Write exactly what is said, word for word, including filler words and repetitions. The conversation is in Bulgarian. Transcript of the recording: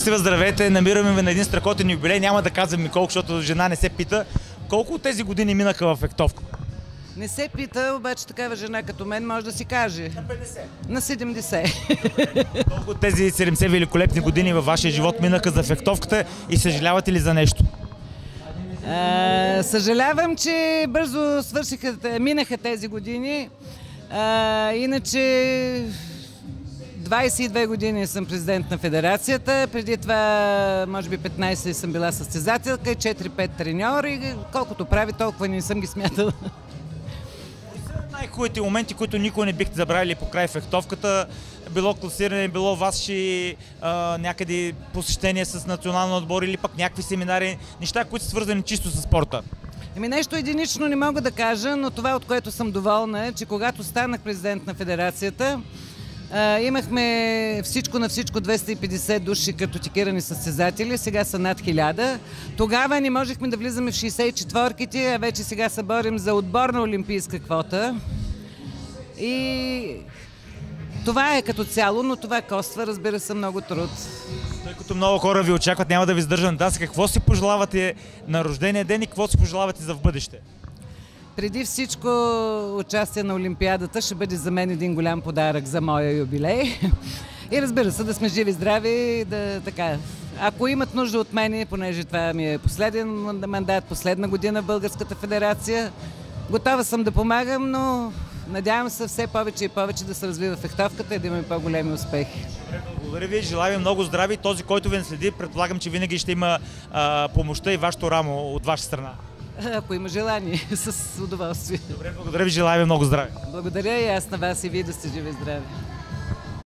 Кръстева, здравейте! Намираме ви на един страхотен юбилей. Няма да казваме колко, защото жена не се пита. Колко от тези години минаха в фехтовка? Не се пита, обаче такава жена като мен може да си каже. На петдесет. На седемдесет. Колко от тези седемдесет великолепни години във вашия живот минаха за фехтовката и съжалявате ли за нещо? А, съжалявам, че бързо свършиха, минаха тези години. А, иначе двадесет и две години съм президент на федерацията, преди това може би петнадесет съм била състезателка и четири-пет треньори. Колкото прави, толкова не съм ги смятала. Най-хубавите моменти, които никой не бихте забравили по край фехтовката, било класиране, било ваши а, някъде посещения с национален отбор или пък някакви семинари, неща, които са свързани чисто с спорта? Еми нещо единично не мога да кажа, но това, от което съм доволна, е, че когато станах президент на федерацията, а, имахме всичко на всичко двеста и петдесет души картотекирани състезатели, сега са над хиляда. Тогава не можехме да влизаме в шейсет и четворките, а вече сега се борим за отборна олимпийска квота. И това е като цяло, но това коства, разбира се, много труд. Тъй като много хора ви очакват, няма да ви издържам. Да, какво си пожелавате на рождения ден и какво си пожелавате за в бъдеще? Преди всичко, участие на Олимпиадата ще бъде за мен един голям подарък за моя юбилей. И разбира се, да сме живи, здрави, да така. Ако имат нужда от мен, понеже това ми е последен мандат, последна година в Българската федерация, готова съм да помагам, но надявам се все повече и повече да се развива фехтовката и да имаме по-големи успехи. Благодаря ви, желая ви много здрави. Този, който ви наследи, предполагам, че винаги ще има а, помощта и вашето рамо от ваша страна. Ако има желание, с удоволствие. Добре, благодаря ви, желая ви много здраве. Благодаря и аз на вас и вие да сте живи и здрави.